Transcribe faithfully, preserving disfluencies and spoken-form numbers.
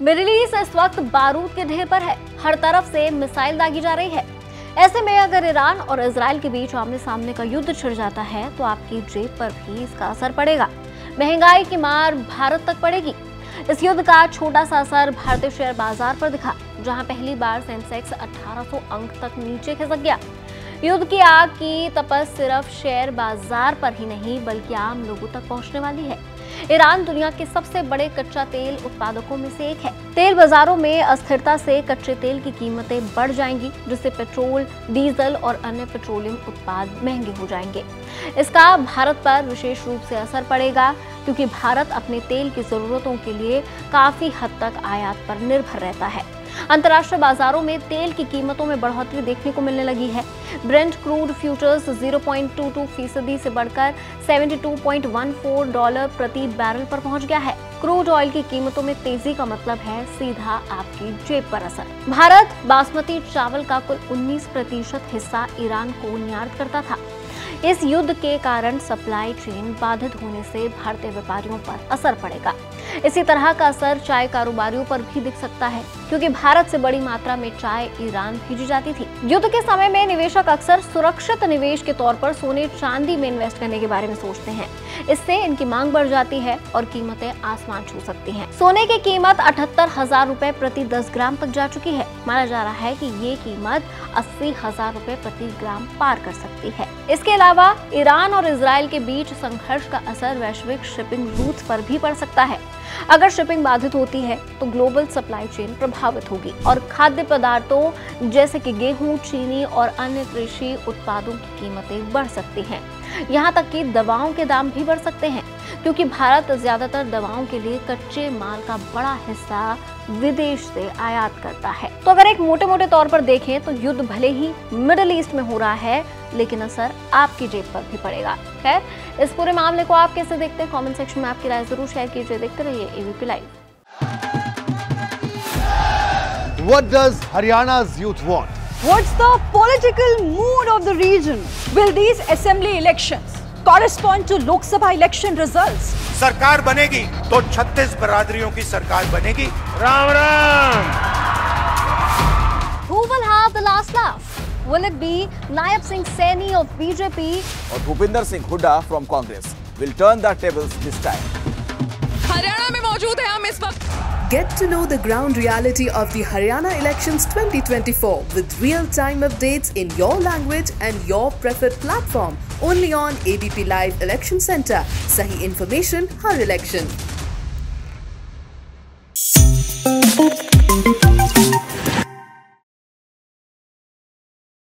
Middle east इस वक्त बारूद के ढेर पर है। हर तरफ से मिसाइल दागी जा रही है। ऐसे में अगर ईरान और इजराइल के बीच आमने सामने का युद्ध छिड़ जाता है तो आपकी जेब पर भी इसका असर पड़ेगा। महंगाई की मार भारत तक पड़ेगी। इस युद्ध का छोटा सा असर भारतीय शेयर बाजार पर दिखा, जहां पहली बार सेंसेक्स अठारह सौ अंक तक नीचे खिसक गया। युद्ध की आग की तपस सिर्फ शेयर बाजार पर ही नहीं बल्कि आम लोगों तक पहुंचने वाली है। ईरान दुनिया के सबसे बड़े कच्चा तेल उत्पादकों में से एक है। तेल बाजारों में अस्थिरता से कच्चे तेल की कीमतें बढ़ जाएंगी, जिससे पेट्रोल, डीजल और अन्य पेट्रोलियम उत्पाद महंगे हो जाएंगे। इसका भारत पर विशेष रूप से असर पड़ेगा, क्योंकि भारत अपने तेल की जरूरतों के लिए काफी हद तक आयात पर निर्भर रहता है। अंतर्राष्ट्रीय बाजारों में तेल की कीमतों में बढ़ोतरी देखने को मिलने लगी है। Brent crude futures zero point two two फीसदी से बढ़कर बहत्तर पॉइंट एक चार डॉलर प्रति बैरल पर पहुंच गया है। क्रूड ऑयल की कीमतों में तेजी का मतलब है सीधा आपकी जेब पर असर। भारत बासमती चावल का कुल उन्नीस प्रतिशत हिस्सा ईरान को निर्यात करता था। इस युद्ध के कारण सप्लाई चेन बाधित होने से भारतीय व्यापारियों पर असर पड़ेगा। इसी तरह का असर चाय कारोबारियों पर भी दिख सकता है, क्योंकि भारत से बड़ी मात्रा में चाय ईरान भेजी जाती थी। युद्ध के समय में निवेशक अक्सर सुरक्षित निवेश के तौर पर सोने चांदी में इन्वेस्ट करने के बारे में सोचते हैं। इससे इनकी मांग बढ़ जाती है और कीमतें आसमान छू सकती हैं। सोने की कीमत अठहत्तर हजार रुपए प्रति दस ग्राम तक जा चुकी है। माना जा रहा है कि ये कीमत अस्सी हजार रुपए प्रति ग्राम पार कर सकती है। इसके अलावा ईरान और इजराइल के बीच संघर्ष का असर वैश्विक शिपिंग रूट्स पर भी पड़ सकता है। अगर शिपिंग बाधित होती है तो ग्लोबल सप्लाई चेन प्रभावित होगी और खाद्य पदार्थों जैसे कि गेहूं, चीनी और अन्य कृषि उत्पादों की कीमतें बढ़ सकती हैं। यहाँ तक कि दवाओं के दाम भी बढ़ सकते हैं, क्योंकि भारत ज्यादातर दवाओं के लिए कच्चे माल का बड़ा हिस्सा विदेश से आयात करता है। तो अगर एक मोटे मोटे तौर पर देखें तो युद्ध भले ही मिडिल ईस्ट में हो रहा है, लेकिन असर आपकी जेब पर भी पड़ेगा। खैर, इस पूरे मामले को आप कैसे देखते हैं? कमेंट सेक्शन में आपकी राय जरूर शेयर कीजिए। देखते रहिए ABP live. What does Haryana's youth want? What's the political mood of the region? Will these assembly elections correspond to Lok Sabha election results? सरकार बनेगी तो छत्तीस बरादरियों की सरकार बनेगी। Ram Ram. Who will have the last laugh? Will it be Nayab Singh Saini of B J P or Bhupinder Singh Hooda from Congress? Will turn the tables this time. Haryana में मौजूद है हम इस वक्त। Get to know the ground reality of the Haryana elections twenty twenty-four with real-time updates in your language and your preferred platform. Only on A B P Live Election Center. Sahi information, har election.